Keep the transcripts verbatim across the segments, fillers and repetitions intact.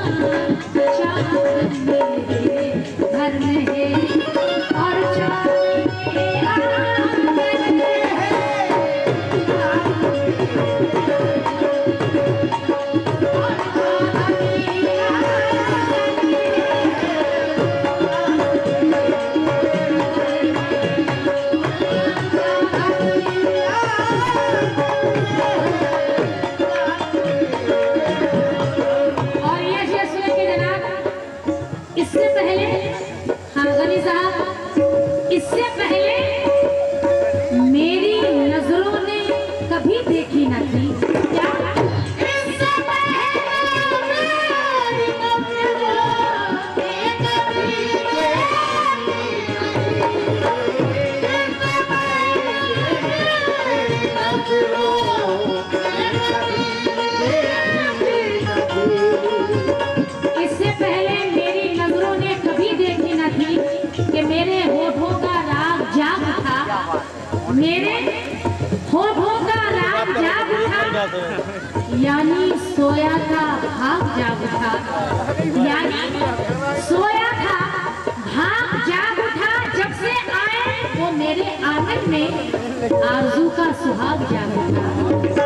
यानी सोया था भाग जाग उठा, यानी सोया था भाग जाग उठा। जब से आए वो मेरे आंगन में आरज़ू का सुहाग जाग उठा।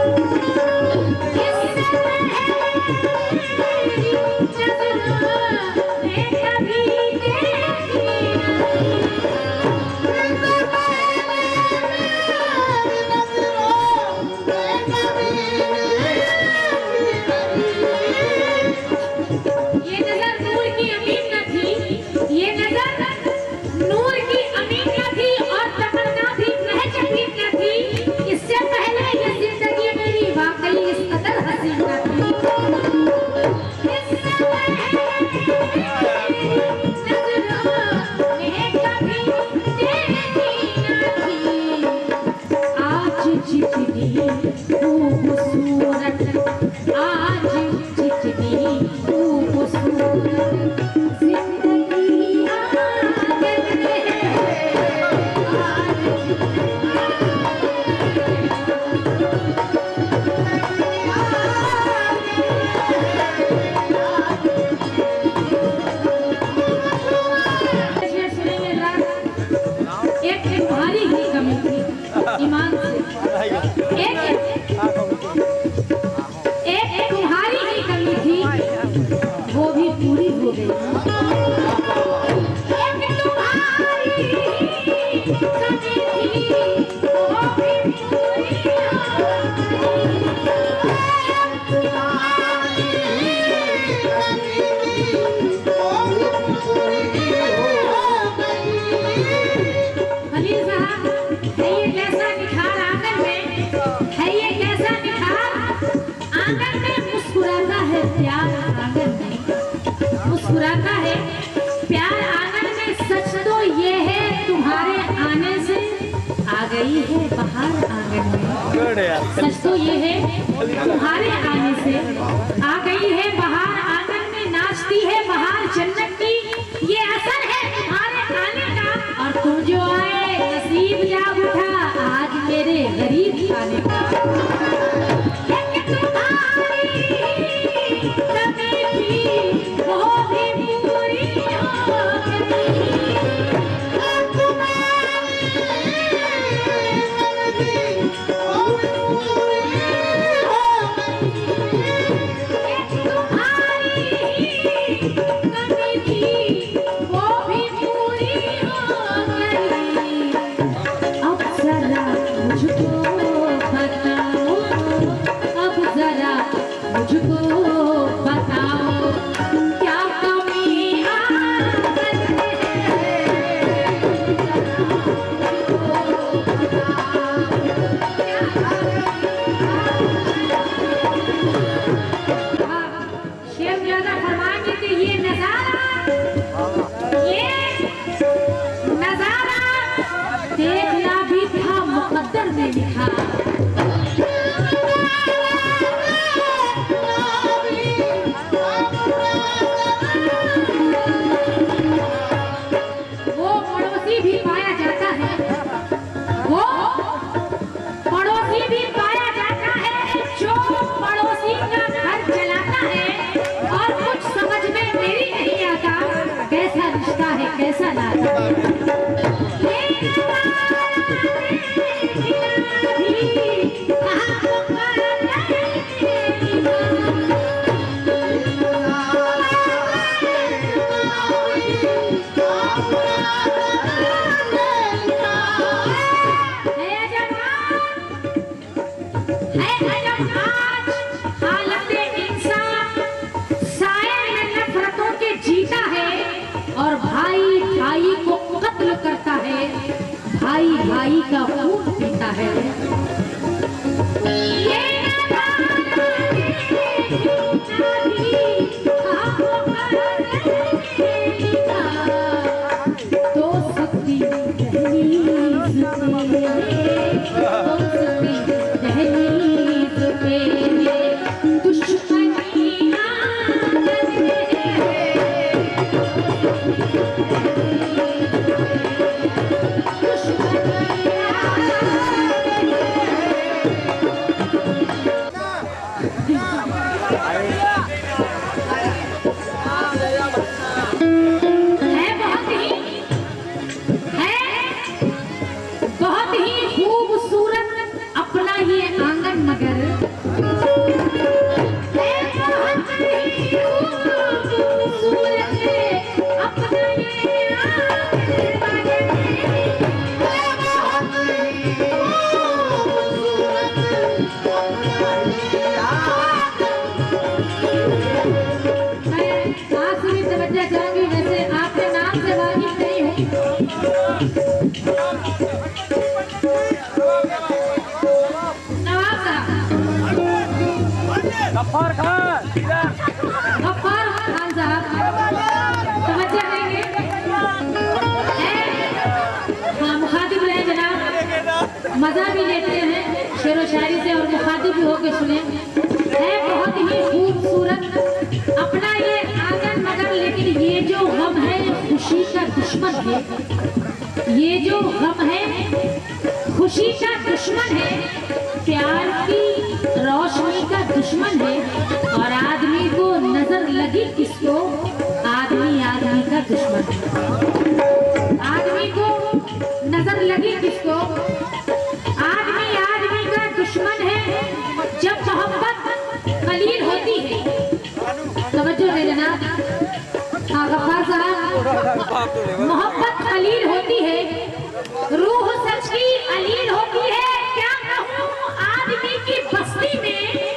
मुस्कुराता है प्यार आंगन में। सच तो ये है तुम्हारे आने से आ गई है बाहर आंगन में। सच तो ये है तुम्हारे आने से आ गई है बाहर आंगन में। नाचती है बाहर जन्नत की, ये असर है तुम्हारे आने का। और तुम जो आए नसीब जाग उठा आज मेरे गरीब आने का। समझ और भाई भाई को कत्ल करता है, भाई भाई का खून पीता है। ये तो सकती दहलीज पे दुश्मनी गफ्फार खान गफ्फार खान साहब तवज्जो देंगे। हाँ, मुखातिब रहे जनाब, मजा भी लेते हैं शेरो शायरी से और मुखातिब भी होके सुने। है बहुत ही खूबसूरत अपना ये आंगन, मगर लेकिन ये जो गम है खुशी का दुश्मन है। ये जो गम है खुशी का दुश्मन है, प्यार की रोशनी का दुश्मन है। और आदमी को नजर लगी किसको, आदमी आदमी का दुश्मन है। आदमी को नजर लगी किसको, आदमी आदमी का दुश्मन है। जब मोहब्बत कलील होती है, तवज्जो है जनाब, हाँ गफ्फार साहब, मोहब्बत कलील होती है, रूह सच की अलील होती है। क्या कहूँ आदमी की बस्ती में